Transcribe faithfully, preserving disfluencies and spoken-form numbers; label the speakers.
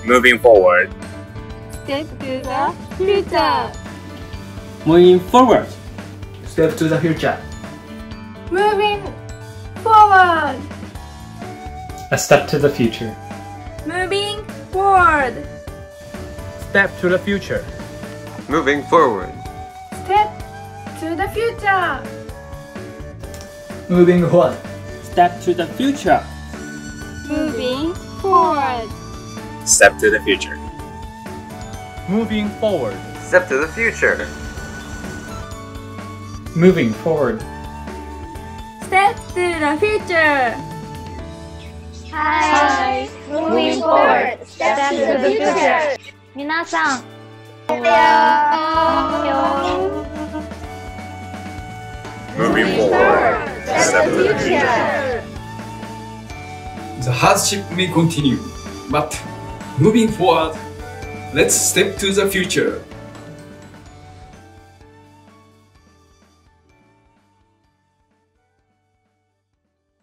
Speaker 1: Moving forward.
Speaker 2: Step to the future.
Speaker 3: Moving forward.
Speaker 4: Step to the future.
Speaker 2: Moving forward.
Speaker 3: A step to the future.
Speaker 2: Moving forward.
Speaker 4: Step to the future.
Speaker 1: Moving forward.
Speaker 2: Step to the future.
Speaker 4: Moving forward.
Speaker 3: Step to the future.
Speaker 2: Moving forward.
Speaker 1: Step to the future.
Speaker 4: Moving forward.
Speaker 1: Step to the future.
Speaker 3: Moving forward.
Speaker 2: Step to the future.
Speaker 5: Hi. Moving forward. Step to the future. 皆さん、おはよう。
Speaker 1: Moving forward. Step to the future.
Speaker 6: The hardship may continue, but moving forward, let's step to the future.